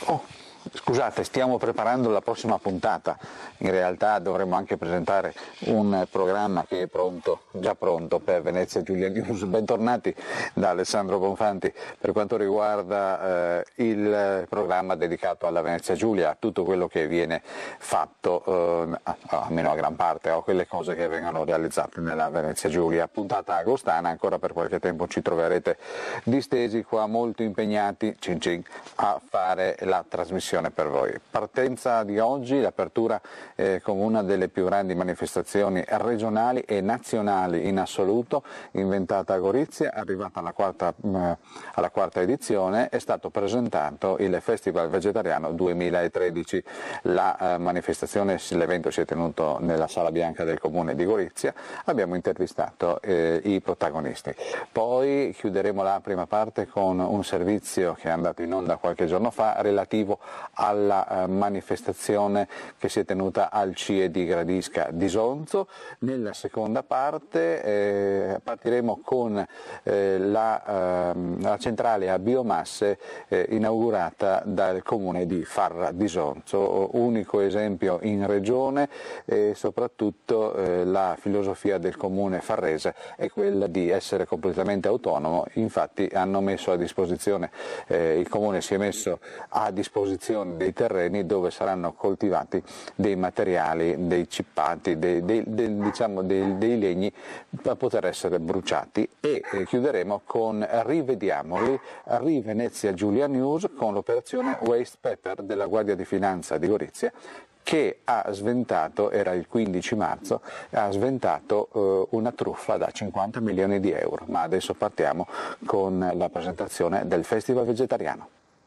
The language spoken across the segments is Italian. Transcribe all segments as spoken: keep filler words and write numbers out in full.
Oh, scusate, stiamo preparando la prossima puntata, in realtà dovremmo anche presentare un programma che è pronto, già pronto per Venezia Giulia News. Bentornati da Alessandro Bonfanti per quanto riguarda eh, il programma dedicato alla Venezia Giulia, tutto quello che viene fatto, eh, almeno a gran parte, o quelle cose che vengono realizzate nella Venezia Giulia. Puntata agostana, ancora per qualche tempo ci troverete distesi qua, molto impegnati, cin cin, a fare la trasmissione per voi. Partenza di oggi, l'apertura eh, con una delle più grandi manifestazioni regionali e nazionali in assoluto, inventata a Gorizia, arrivata alla quarta, mh, alla quarta edizione, è stato presentato il Festival Vegetariano duemilatredici. La eh, manifestazione, l'evento si è tenuto nella Sala Bianca del Comune di Gorizia, abbiamo intervistato eh, i protagonisti. Poi chiuderemo la prima parte con un servizio che è andato in onda qualche giorno fa relativo alla eh, manifestazione che si è tenuta al C I E di Gradisca di Sonzo. Nella seconda parte eh, partiremo con eh, la, eh, la centrale a biomasse eh, inaugurata dal comune di Farra di Sonzo, unico esempio in regione, e soprattutto eh, la filosofia del comune farrese è quella di essere completamente autonomo. Infatti hanno messo a disposizione, eh, il comune si è messo a disposizione dei terreni dove saranno coltivati dei materiali, dei cippati, dei, dei, dei, diciamo dei, dei legni da poter essere bruciati. E eh, chiuderemo con Rivediamoli, Rivenezia Giulia News, con l'operazione Waste Pepper della Guardia di Finanza di Gorizia, che ha sventato, era il quindici marzo, ha sventato eh, una truffa da cinquanta milioni di euro. Ma adesso partiamo con la presentazione del Festival Vegetariano.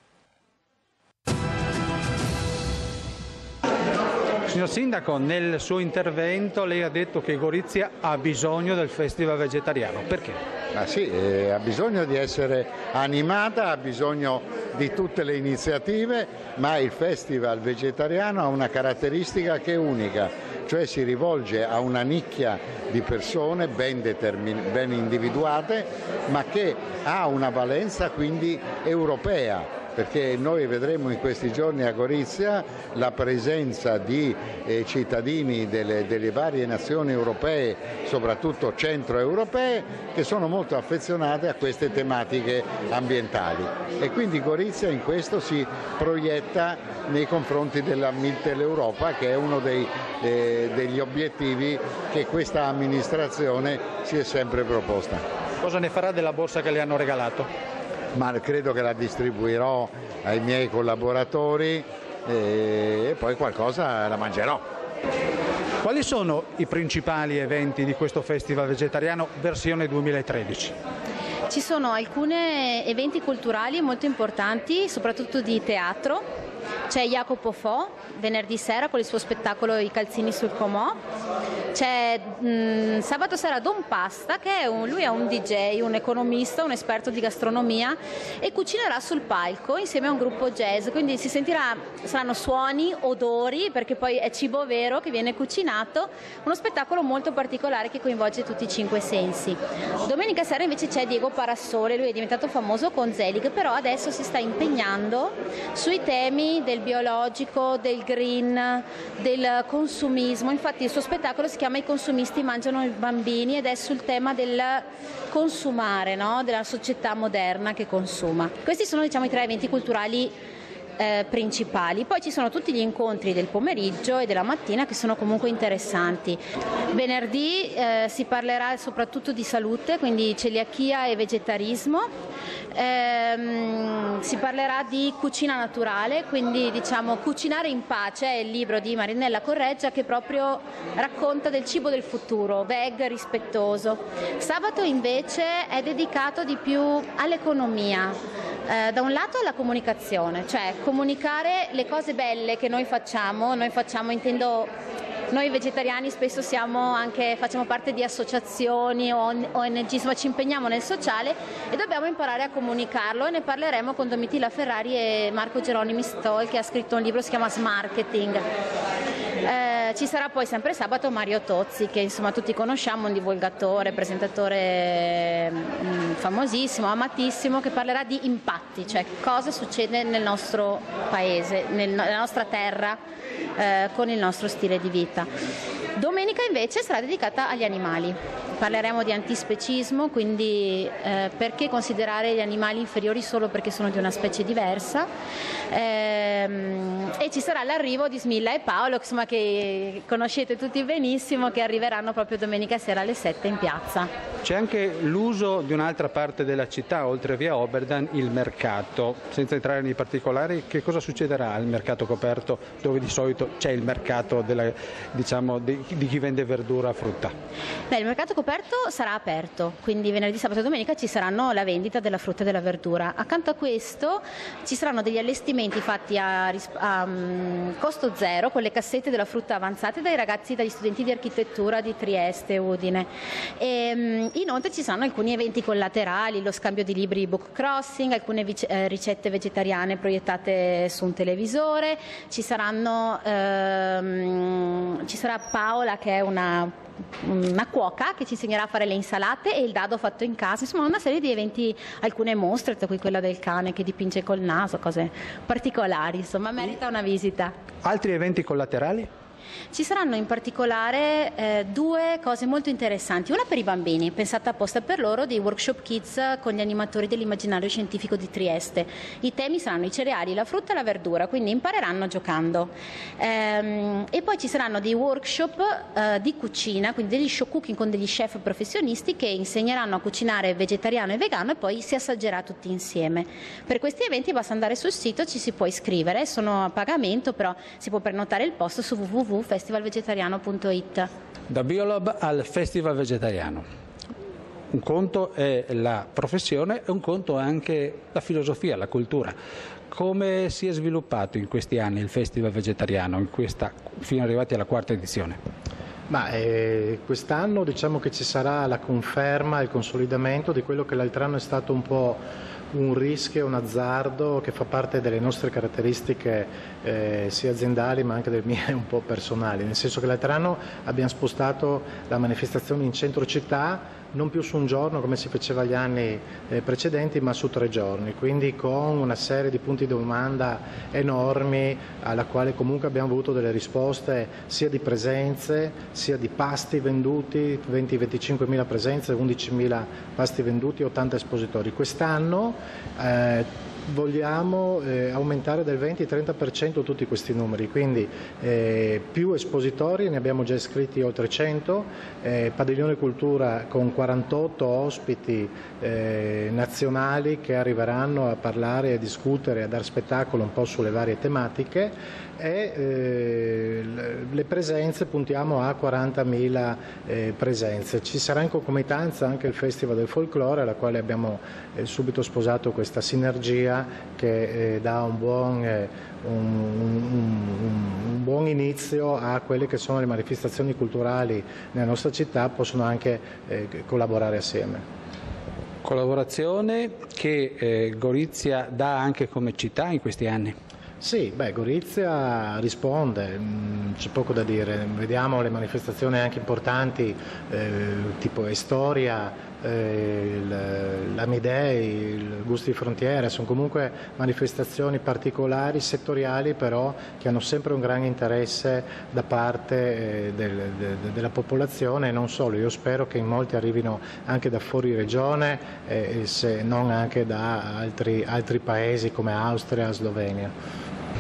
Signor Sindaco, nel suo intervento lei ha detto che Gorizia ha bisogno del Festival Vegetariano. Perché? Ma sì, eh, ha bisogno di essere animata, ha bisogno di tutte le iniziative, ma il Festival Vegetariano ha una caratteristica che è unica, cioè si rivolge a una nicchia di persone ben, determin- ben individuate, ma che ha una valenza quindi europea. Perché noi vedremo in questi giorni a Gorizia la presenza di eh, cittadini delle, delle varie nazioni europee, soprattutto centroeuropee, che sono molto affezionate a queste tematiche ambientali, e quindi Gorizia in questo si proietta nei confronti della Mitteleuropa, che è uno dei, eh, degli obiettivi che questa amministrazione si è sempre proposta. Cosa ne farà della borsa che le hanno regalato? Ma credo che la distribuirò ai miei collaboratori e poi qualcosa la mangerò. Quali sono i principali eventi di questo Festival Vegetariano versione duemilatredici? Ci sono alcuni eventi culturali molto importanti, soprattutto di teatro. C'è Jacopo Fo venerdì sera con il suo spettacolo I calzini sul Comò. C'è mh, sabato sera Don Pasta, che è un, lui è un D J, un economista, un esperto di gastronomia, e cucinerà sul palco insieme a un gruppo jazz, quindi si sentirà, saranno suoni, odori, perché poi è cibo vero che viene cucinato, uno spettacolo molto particolare che coinvolge tutti i cinque sensi. Domenica sera invece c'è Diego Parassole, lui è diventato famoso con Zelig, però adesso si sta impegnando sui temi del biologico, del green, del consumismo. Infatti il suo spettacolo si chiama I consumisti mangiano i bambini ed è sul tema del consumare, no? Della società moderna che consuma. Questi sono, diciamo, i tre eventi culturali Eh, principali. Poi ci sono tutti gli incontri del pomeriggio e della mattina che sono comunque interessanti. Venerdì eh, si parlerà soprattutto di salute, quindi celiachia e vegetarismo. Ehm, si parlerà di cucina naturale, quindi diciamo cucinare in pace, è il libro di Marinella Correggia che proprio racconta del cibo del futuro, veg, rispettoso. Sabato invece è dedicato di più all'economia. Eh, da un lato alla comunicazione, cioè comunicare le cose belle che noi facciamo, noi facciamo intendo noi vegetariani spesso siamo anche, facciamo parte di associazioni o O N G, insomma ci impegniamo nel sociale e dobbiamo imparare a comunicarlo, e ne parleremo con Domitilla Ferrari e Marco Geronimi Stoll, che ha scritto un libro che si chiama Smarketing. Eh, Eh, ci sarà poi sempre sabato Mario Tozzi, che insomma tutti conosciamo, un divulgatore, presentatore mh, famosissimo, amatissimo, che parlerà di impatti, cioè cosa succede nel nostro paese, nel, nella nostra terra, eh, con il nostro stile di vita. Domenica invece sarà dedicata agli animali. Parleremo di antispecismo, quindi eh, perché considerare gli animali inferiori solo perché sono di una specie diversa, ehm, e ci sarà l'arrivo di Smilla e Paolo, insomma, che conoscete tutti benissimo, che arriveranno proprio domenica sera alle sette in piazza. C'è anche l'uso di un'altra parte della città, oltre via Oberdan, il mercato. Senza entrare nei particolari, che cosa succederà al mercato coperto, dove di solito c'è il mercato della, diciamo, di, di chi vende verdura e frutta? Beh, il mercato coperto sarà aperto, quindi venerdì, sabato e domenica ci saranno la vendita della frutta e della verdura. Accanto a questo ci saranno degli allestimenti fatti a, a um, costo zero, con le cassette della frutta avanzate dai ragazzi, dagli studenti di architettura di Trieste e Udine. E, um, inoltre ci saranno alcuni eventi collaterali, lo scambio di libri book crossing, alcune vice, eh, ricette vegetariane proiettate su un televisore, ci saranno ehm, ci sarà Paola, che è una una cuoca, che ci insegnerà a fare le insalate, e il dado fatto in casa, insomma una serie di eventi, alcune mostre, tra cui quella del cane che dipinge col naso, cose particolari, insomma merita una visita. Altri eventi collaterali? Ci saranno in particolare eh, due cose molto interessanti, una per i bambini, pensata apposta per loro, dei workshop kids con gli animatori dell'immaginario scientifico di Trieste. I temi saranno i cereali, la frutta e la verdura, quindi impareranno giocando. Ehm, e poi ci saranno dei workshop eh, di cucina, quindi degli show cooking con degli chef professionisti che insegneranno a cucinare vegetariano e vegano, e poi si assaggerà tutti insieme. Per questi eventi basta andare sul sito, ci si può iscrivere, sono a pagamento, però si può prenotare il posto su w w w punto festival vegetariano punto it. Da Biolab al Festival Vegetariano. Un conto è la professione e un conto è anche la filosofia, la cultura. Come si è sviluppato in questi anni il Festival Vegetariano, in questa, fino arrivati alla quarta edizione? Ma eh, quest'anno diciamo che ci sarà la conferma, il consolidamento di quello che l'altro anno è stato un po' un rischio, un azzardo che fa parte delle nostre caratteristiche eh, sia aziendali ma anche delle mie un po' personali, nel senso che l'altro anno abbiamo spostato la manifestazione in centro città, non più su un giorno come si faceva gli anni eh, precedenti, ma su tre giorni, quindi con una serie di punti di domanda enormi alla quale comunque abbiamo avuto delle risposte sia di presenze, sia di pasti venduti, venti venticinque mila presenze, undici mila pasti venduti, ottanta espositori. Quest'anno eh, vogliamo eh, aumentare del venti trenta per cento tutti questi numeri, quindi eh, più espositori, ne abbiamo già iscritti oltre cento, eh, padiglione cultura con quarantotto ospiti eh, nazionali che arriveranno a parlare, a discutere, a dar spettacolo un po' sulle varie tematiche, e eh, le presenze puntiamo a quarantamila eh, presenze. Ci sarà in concomitanza anche il Festival del Folklore, alla quale abbiamo eh, subito sposato questa sinergia che eh, dà un buon, eh, un, un, un buon inizio a quelle che sono le manifestazioni culturali nella nostra città, possono anche eh, collaborare assieme. Collaborazione che eh, Gorizia dà anche come città in questi anni? Sì, beh, Gorizia risponde, c'è poco da dire, vediamo le manifestazioni anche importanti eh, tipo Estoria, eh, l'Amidei, il Gusti di Frontiera, sono comunque manifestazioni particolari, settoriali, però che hanno sempre un grande interesse da parte eh, del, de, della popolazione, e non solo. Io spero che in molti arrivino anche da fuori regione, eh, se non anche da altri, altri paesi come Austria, Slovenia.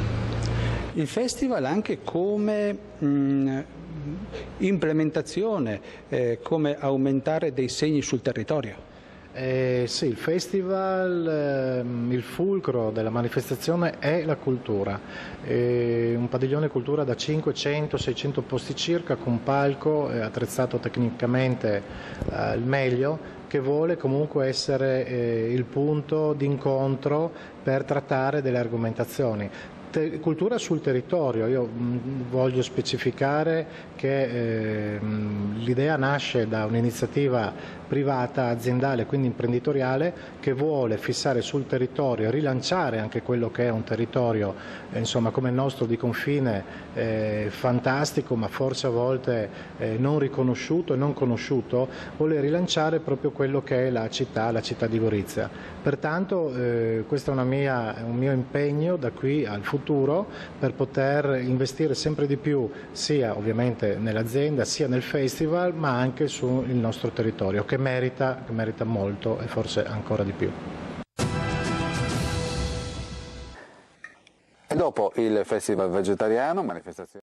Il festival anche come mh, implementazione, eh, come aumentare dei segni sul territorio. Eh, sì, il festival, ehm, il fulcro della manifestazione è la cultura, eh, un padiglione cultura da cinquecento seicento posti circa, con palco eh, attrezzato tecnicamente eh, al meglio, che vuole comunque essere eh, il punto d'incontro per trattare delle argomentazioni. Te- cultura sul territorio, io mh, voglio specificare che eh, l'idea nasce da un'iniziativa privata, aziendale, quindi imprenditoriale, che vuole fissare sul territorio, rilanciare anche quello che è un territorio eh, insomma, come il nostro di confine, eh, fantastico, ma forse a volte eh, non riconosciuto e non conosciuto, vuole rilanciare proprio quello che è la città, la città di Gorizia. Pertanto eh, questo è una mia, un mio impegno da qui al futuro per poter investire sempre di più sia ovviamente nell'azienda sia nel festival, ma anche sul nostro territorio che merita, che merita molto e forse ancora di più. E dopo il Festival Vegetariano, manifestazione